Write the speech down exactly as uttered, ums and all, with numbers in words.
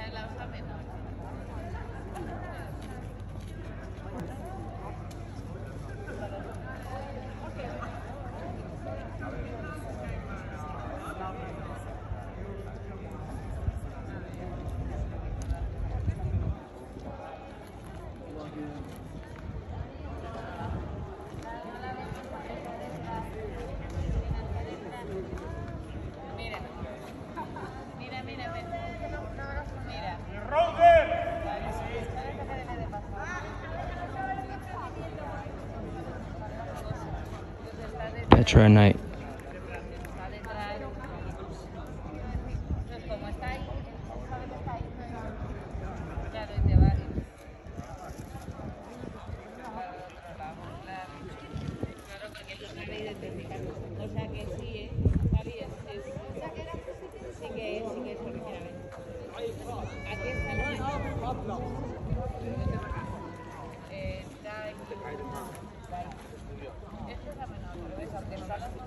es la osa menor. Petra at night. O sea que sí, está bien, es, sí que es, sí que es originalmente. Aquí está la eh, está en... Esta es la menor, pero esa, aunque está